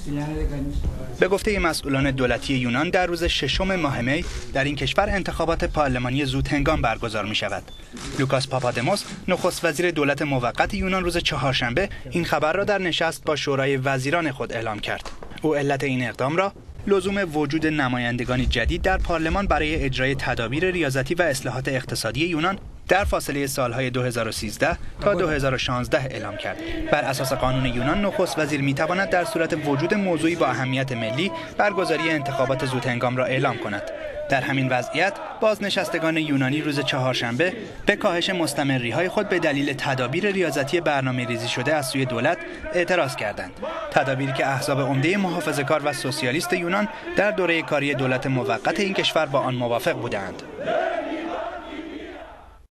به گفته مسئولان دولتی یونان در روز 6 ماه می در این کشور انتخابات پارلمانی زودهنگام برگزار می شود. لوکاس پاپادموس نخست وزیر دولت موقت یونان روز چهارشنبه این خبر را در نشست با شورای وزیران خود اعلام کرد. او علت این اقدام را لزوم وجود نمایندگانی جدید در پارلمان برای اجرای تدابیر ریاضتی و اصلاحات اقتصادی یونان در فاصله سالهای 2013 تا 2016 اعلام کرد. بر اساس قانون یونان نخست وزیر میتواند در صورت وجود موضوعی با اهمیت ملی برگزاری انتخابات زودهنگام را اعلام کند. در همین وضعیت بازنشستگان یونانی روز چهارشنبه به کاهش مستمری‌های خود به دلیل تدابیر ریاضتی برنامه‌ریزی شده از سوی دولت اعتراض کردند. تدابیری که احزاب عمده محافظه‌کار و سوسیالیست یونان در دوره کاری دولت موقت این کشور با آن موافق بودند.